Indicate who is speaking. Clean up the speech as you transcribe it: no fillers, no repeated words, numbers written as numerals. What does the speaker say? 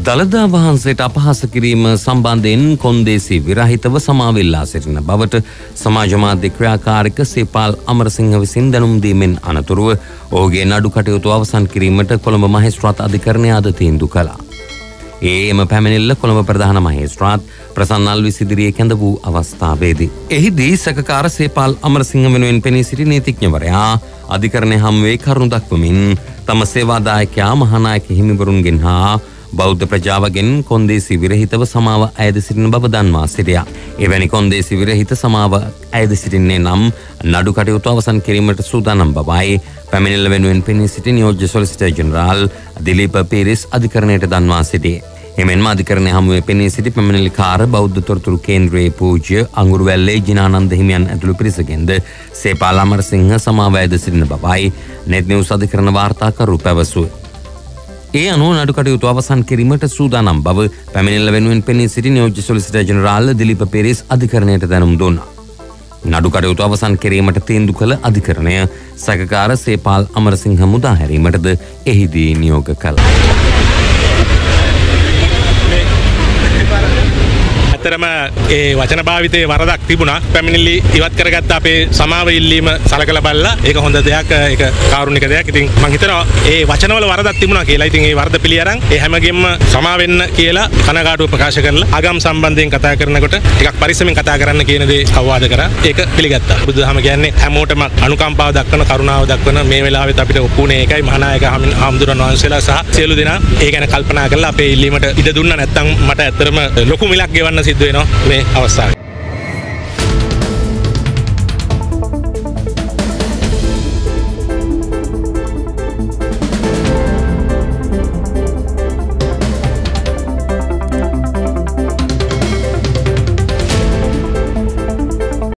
Speaker 1: දළදා වහන්සේට අපහාස කිරීම සම්බන්ධයෙන් කොන්දේසි විරහිතව සමාවෙල්ලා සිටින බවට සමාජ මාධ්‍ය ක්‍රියාකාරික සේපාල් අමරසිංහ විසින් දැනුම් දීමෙන් අනතුරුව ඔහුගේ නඩු කටයුතු අවසන් කිරීමට කොළඹ මහේස්ත්‍රාත් අධිකරණය අද තීන්දුව කළා. එම පැමිණිල්ල කොළඹ ප්‍රධාන මහේස්ත්‍රාත් ප්‍රසන්න අල්විස් ඉදිරියේ කැඳ වූ අවස්ථාවේදී එහිදී සැකකාර සේපාල් අමරසිංහ වෙනුවෙන් පෙනී සිටි නීතිඥවරයා අධිකරණය හමුවේ කරුණු දක්වමින් තම සේවාදායකයා මහානායක හිමිවරුන්ගෙන් හා බෞද්ධ ප්‍රජාවගෙන් කොන්දේසි විරහිතව සමාව අයද සිටින බව දන්වා සිටියා. එවැනි කොන්දේසි විරහිත සමාව අයද සිටින්නේ නම් නඩු කටයුතු අවසන් කිරීමට සූදානම් බවයි පැමිණිල්ල වෙනුවෙන් පෙනී සිටි නියෝජ්‍ය සොලිසිටර් ජෙනරාල් දිලීප පීරිස් අධිකරණයට දන්වා සිටියේ. එමෙන්ම අධිකරණය හමුවේ පෙනී සිටි පැමිණිලිකාර බෞද්ධ තොරතුරු කේන්ද්‍රයේ පූජ්‍ය අඟුරුවැල්ලේ ජිනානන්ද හිමියන් ඇතුළු පිරිසගෙන්ද සේපාල් අමරසිංහ සමාව අයද සිටින බවයි නෙට් නිවුස් අධිකරණ වාර්තාකරු පැවසුවේ. ඒ අනුව නඩු කටයුතු අවසන් කිරීමට සූදානම් බව පැමිණිල්ල වෙනුවෙන් පෙනී සිටි නියෝජ්‍ය සොලිසිටර් ජෙනරාල් දිලීප පීරිස් අධිකරණයට දැනුම් දුන්නා. නඩු කටයුතු අවසන් කිරීමට තීන්දුව කළ අධිකරණය සැකකාර සේපාල් අමරසිංහ මුදා හැරීමටද එහිදී නියෝග කළා.
Speaker 2: ඇත්තරම ඒ වචන භාවිතයේ වරදක් තිබුණා. පැමිණිලි ඉවත් කරගත්ත අපේ සමාව ඉල්ලීම සලකලා බලලා ඒක හොඳ දෙයක්, ඒක කාරුණික දෙයක්. ඉතින් මම හිතනවා ඒ වචනවල වරදක් තිබුණා කියලා. ඉතින් ඒ වරද පිළි අරන් ඒ හැමගෙම සමා වෙන්න කියලා කනගාටුව ප්‍රකාශ කරලා ආගම් සම්බන්ධයෙන් කතා කරනකොට ටිකක් පරිස්සමෙන් කතා කරන්න කියන දේ අවවාද කරා. ඒක පිළිගත්තා. බුදුදහම කියන්නේ හැමෝටම අනුකම්පාව දක්වන, කරුණාව දක්වන මේ වෙලාවෙත් අපිට ඔප්පුනේ ඒකයි. මහානායක හාමුදුරන් වහන්සේලා සහ සියලු දෙනා ඒ ගැන කල්පනා කරලා අපේ ඉල්ලීමට ඉඩ දුන්නා. නැත්නම් මට ඇත්තරම ලොකු මිලක් ගෙවන්න සිද්ධ වෙනවා මේ අවස්ථාවේ.